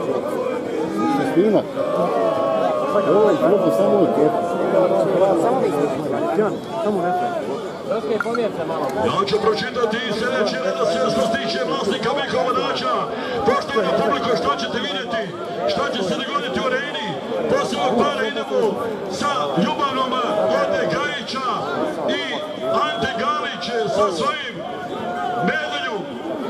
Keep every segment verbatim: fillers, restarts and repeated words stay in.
Snimak. Ovo je grubo samo u kepu. Ja ću pročitati sljedeći redoslijed što se tiče vlasnika Mihovanača. Poštovana publiko, što ćete vidjeti? Šta će se dogoditi u areni? Poslije ovog para idemo sa ljubavnom Ode Gajića i Ante Galić sa svojim medaljom.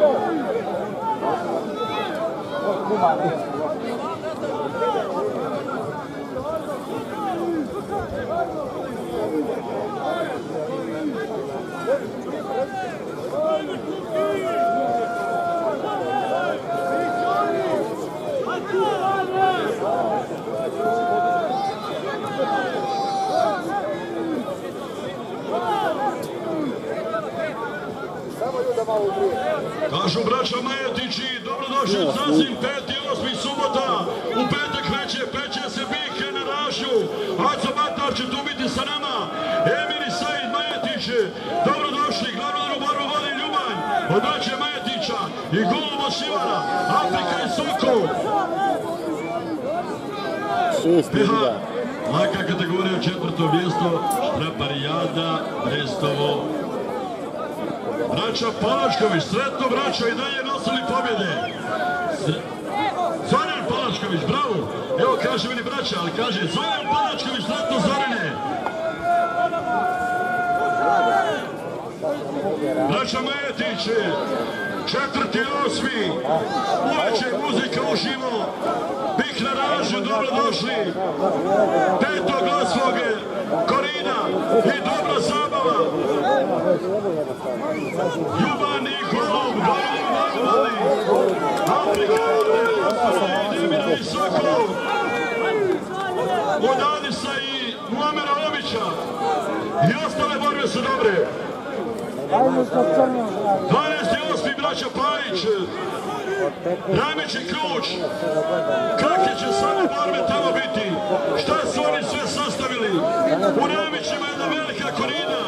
Kažu braća Majetići, dobrodošli u sasvim peti osmi subota. U petak veće peće se bike na Rašu. Aco Batar će tu biti sa nama. Emir i Said Majetić, dobrodošli. Glavnu borbu vodi Ljubanj od braće Majetića i Golubo Šivara, Afrika i Sokol. Peha, laka kategorija, četvrto mjesto, Štraparijada, Brestovo. Braća Palačković, sretno braća i dalje nosili pobjede. Zoran Palačković, bravo. Evo kaže meni braća, ali kaže Zoran Palačković, sretno Zorane. Braća Majetić, četvrti osmi, uveće muzika uživo. Bik na Ražu, dobrodošli. Petog osmog, Korina i dobra zabava. Ljuban i Golub, Golub, Golub, Afrika, Demira i Sokol. Od Adisa i Muamera Obića. I ostale borbe su dobre. dvanaesti osmi braća Pajić. Ramić i Ključ. Kakve će samo borbe tamo biti? Šta su oni sve sastavili? U Ramićima jedna velika korida.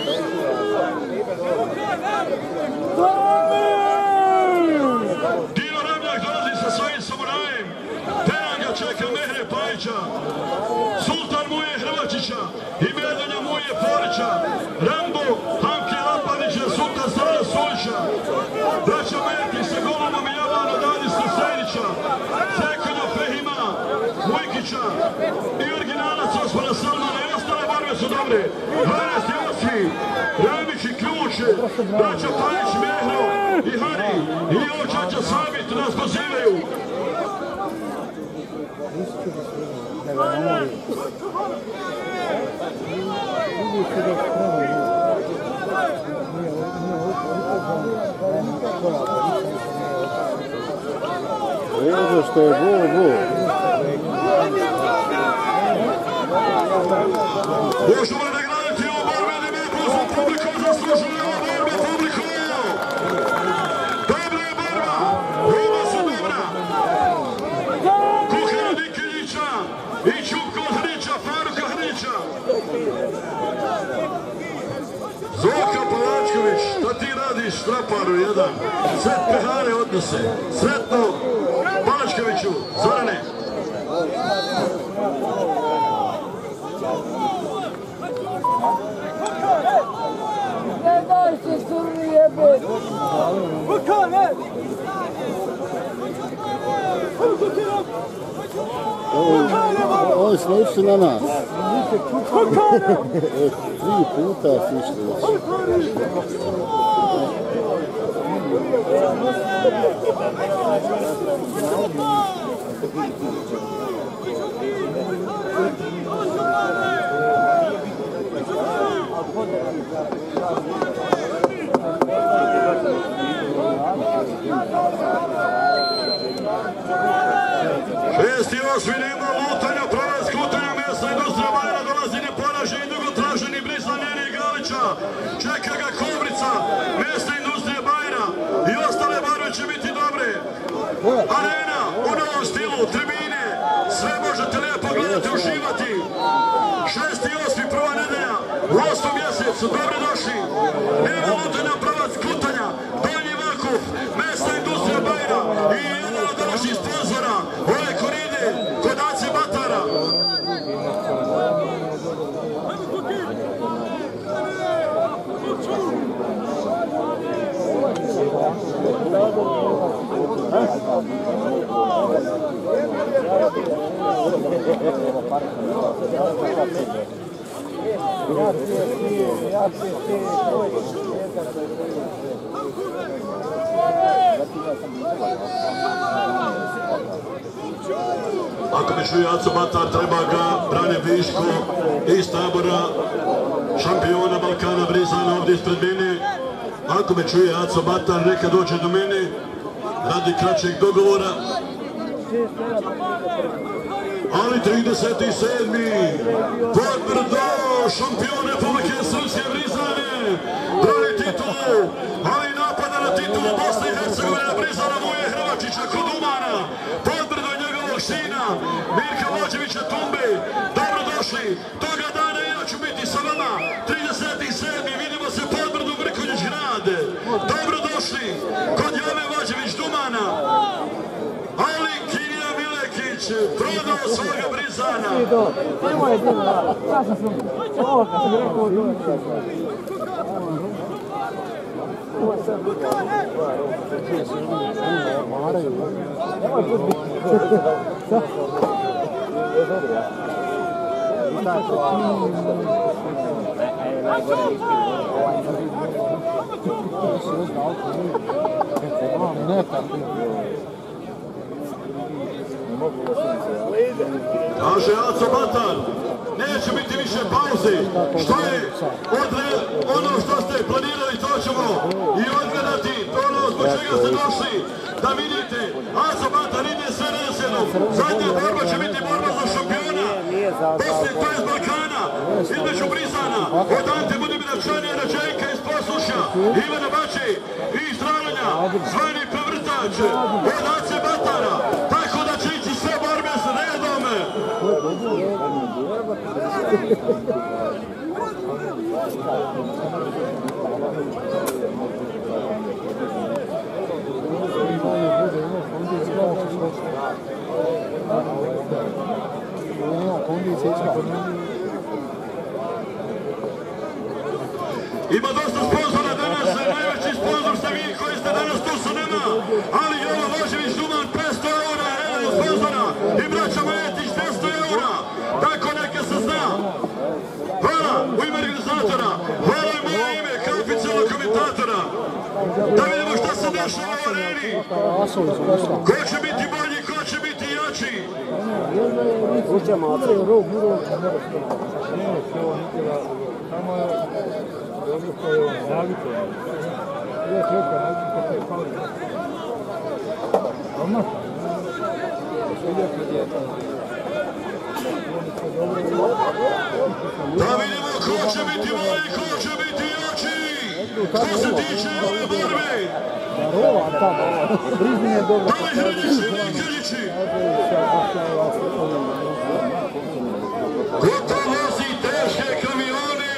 Dino Ramljak dolazi sa svojim samurajem. Teranga čeka Mehre Pajića. Sultan Muje Hrvačića i Medanja Muje Forića. Rambo, Hamke Lapanića, Sultan Stara Sulića. Braća Meti sa Golubom i Javano Dadista Sejnića. Zekonja Fehima, Vujkića i originalac Osmana Salmana i ostale barve su dobre. dvanaesti osmi Ramić i Ključ, braća Pajić, Mehro i Hari i ovo Čača Sabit nas pozivaju. Evo što je bo, bo. Možemo li nagraditi ovo borbe, da mi pozvom publiku zaslužili ovo borbe, publiku! Dobra je borba, oba su dobra. Kuhara Nikeljića i Čupko Hrnića, Faruka Hrnića. Zoka Palačković, šta ti radiš Štraparu jedan? Sret pehare odnose. Sretno Palačkoviću, Zorane. Ne daj se surni jebe! Bukane! Ovo je sliči na nas. Tri puta sliči već. Šesti osmi nema lutanja, pravac kutanja, mjesta industrija Bajra dolazi neporaženi, dugo traženi Brislan Neri Galića, čeka ga Kobrica, mjesta industrije Bajra i ostale barve će biti dobre. Arena u novom stilu, tribine, sve možete lijepo gledati, uživati. Šesti osmi prva nedelja, u osmom mjesecu, dobrodošli. Nema lutanja, pravac kutanja, Donji Vakuf, mjesta industrija Bajra i jedan od današnjih sponzora, Ako mi čuje Aco Batar, treba ga Brane Viško iz tabora šampiona Balkana Brizana ovdje ispred mene. Ako me čuje Aco Batar, neka dođe do mene radi kraćeg dogovora. Ali trideset sedmi potvrdo šampion Republike Srpske Brizane brani titulu, ali napada na titulu Bosne i Hercegovine Brizana Muje Hrvačića kod Umana, potvrdo njegovog sina Mirka Vođevića Tumbe. Dobrodošli, toga dana ja ću biti sa vama. trideset sedmi vidimo se potvrdu Vrkonjić grade. Dobrodošli kod Jove Vođević Dumana. Ali Kirija Milekić prodao svoga Brizana. Nemoj je bilo, ja sam sam, ovo kad sam rekao od ulica. Ovo je sad bilo. Nemoj put biti. Kaže Aco Batar, neće biti više pauze. Što je ono što ste planirali, to ćemo i odgledati. To ono zbog čega ste došli, da vidite. Aco Batar ide sve redoslijedom. Zadnja borba će biti borba za šampiona Bosne, to je z Balkana, između Brizana, od Ante Budimira Čanija, Rađenka iz Posluša, Ivana Bače i iz Dralanja, zvani Prevrtač, od Ace Batara. Tako da će ići sve borbe s redom. Ima dosta sponzora danas, najveći sponzor ste vi koji ste danas tu sa nama, ali Jovo Vožević Duman petsto eura, jedan od sponzora, i braća Majetić dvjesto eura, tako neka se zna. Hvala u ime organizatora, hvala u moje ime kao oficijalnog komentatora. Da vidimo šta se dešava u areni. Ko će biti bolji, ko će biti jači. Da vidimo ko će biti bolji, ko će biti jači. Ko se tiče ove borbe. Da li Hrnjići ili Krnjići? Ko to nosi teške kamione?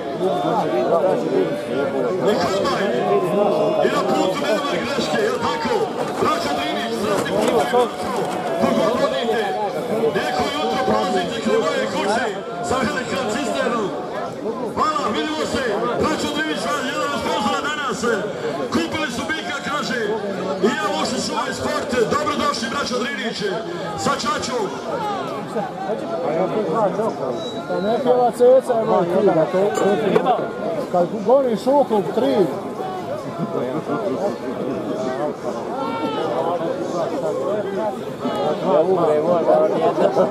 Nikolaj, i na putu nema greške, jel' tako? Braća Drinić, srasti putem, kogod vodite, neko jutro prolazite kraj moje kuće sa velikom cisternom. Hvala, vidimo se, braća Drinić, jedan od sponzora danas, kupili su bika, kaže, i ja ušli su ovaj sport, dobrodošli braća Drinić, sa Čačom. Pa ne pjeva ceca, ima kriva, kad goni šukog, tri. Ja umre, možda on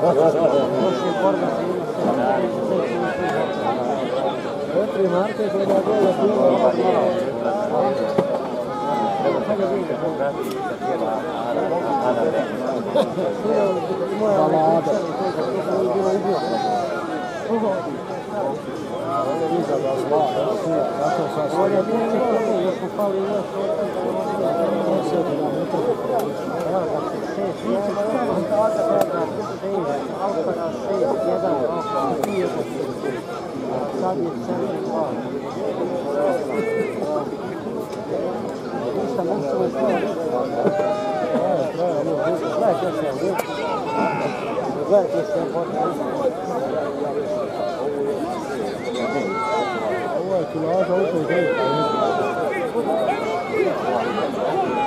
Petri Marke gleda gola piva. Ovo je kilaža opet je.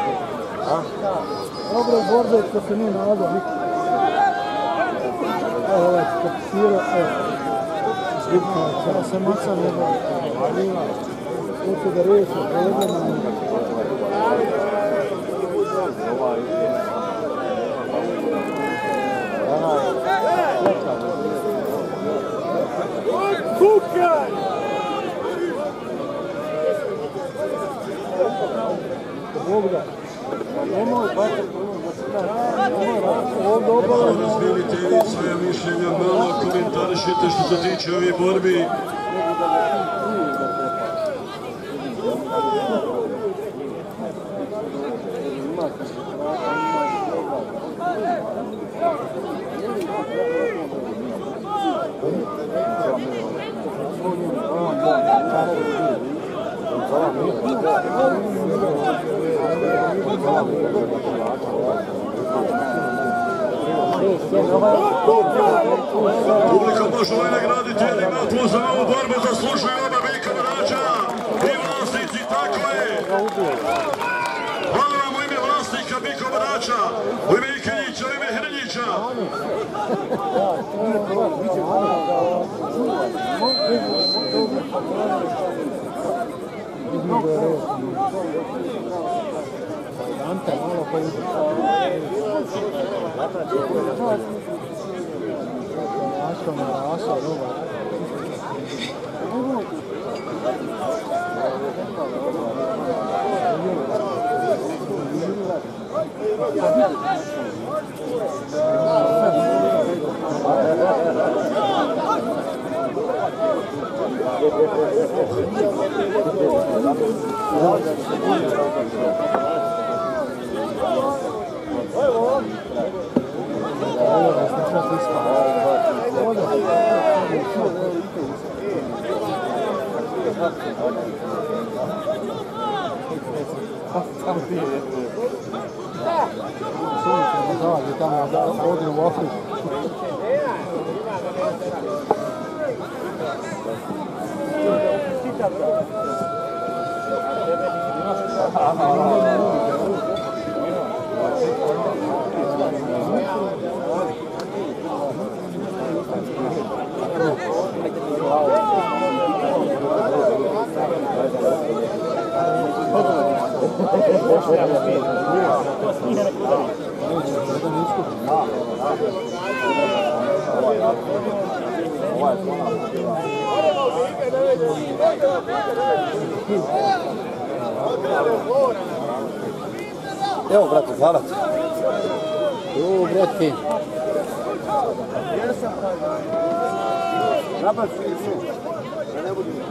Dobro borbe što se nije nalazao nikad. Evo ovaj kapsiro, evo. Zbipno, kada se maca nebo, Alina, uče da riješi, prevedemo. Kukaj! Bogda. Nemoj bačati Malo razmijenite vi svoje mišljenja, malo komentarišite što se tiče ovih borbi. Publika može ovaj nagraditi jednim aplauzom ovu borbu, zaslužuju oba Bika Barača i vlasnici, tako je! Hvala vam u ime vlasnika Bika Barača, u ime Ikenjića, u ime Hrnjića. Ante, malo koji Raso, raso, dobar. Evo, brate, hvala ti. Evo, brate. Nabaci i su. Da ne budu.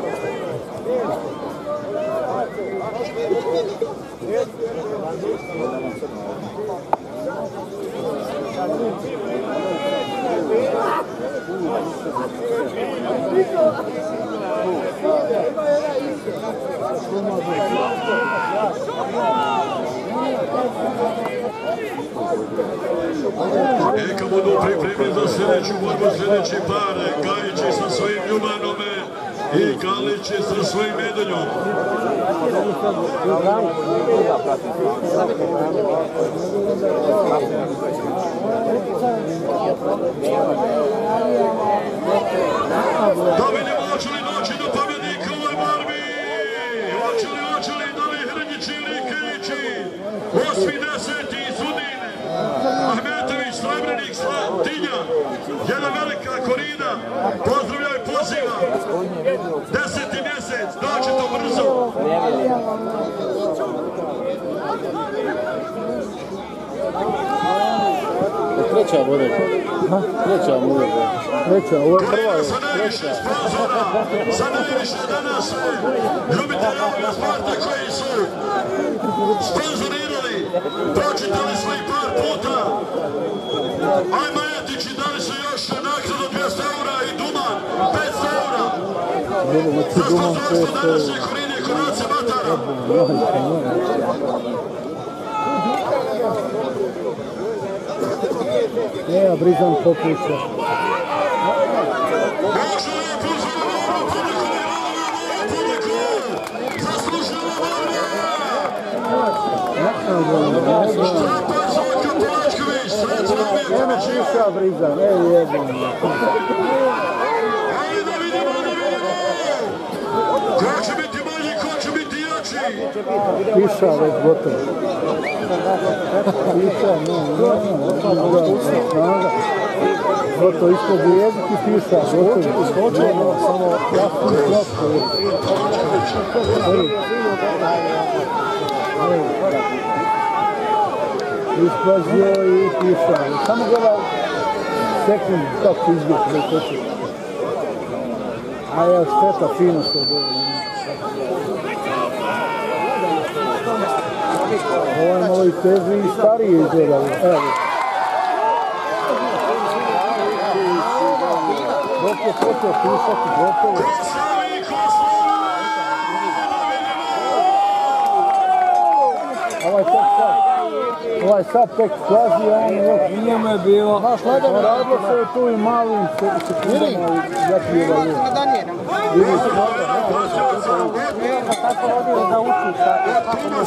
Neka budu pripremni za sljedeću borbu, sljedeći par, Gajići sa svojim Ljubanome i Kalići sa svojim Medeljom. Da vidimo hoće li doći do pobjednika u ovoj borbi. Hoće li, hoće li, da li Hrnjići ili Kejići. Osmi, deseti, Sudin, Ahmetović, Srebrenik, Slatinja. Jedna velika korida. Pozdravljaju, poziva. Deseti mjesec, doći to brzo. Treća bude. Treća bude. Treća, ovo je prva. Korida sa najviše sponzora, sa najviše danas ljubitelja ovoga sporta koji su sponzorirali, pročitali smo ih par puta. Ajmo Etići, dali su još nagradu dvjesto eura i Duman petsto eura. Za sponzorstvo današnje Korine Konace Matara. Ja, Brizan popušta. Može li je puzvala ovu publiku i ovu publiku? Zaslužila borba! Štrapar Zvonka Polačković, sred Zvonka. briza, ne jebim. Ajde da vidimo, da vidimo! Ko će biti manji, ko će biti jači? Piša već gotovo. Piša, ne, ne, ne. Gotovo ispod jezik i piša, gotovo. Skočeno, samo jasno i kratko. Ispazio i piša. Samo gleda sekund kako izbjeti da koče. A ja šteta fino što je dobro. Ovo je malo i teži i stariji izgledali. Evo. Dok je počeo pisati, gotovo. Ovaj tek sad. Ovaj sad tek slazi, a on još. I njemu je bilo. Znaš, gledamo, radilo se je tu i malim sekundama i zapijeva je. Vidi se, možda. Tako rodilo da uči.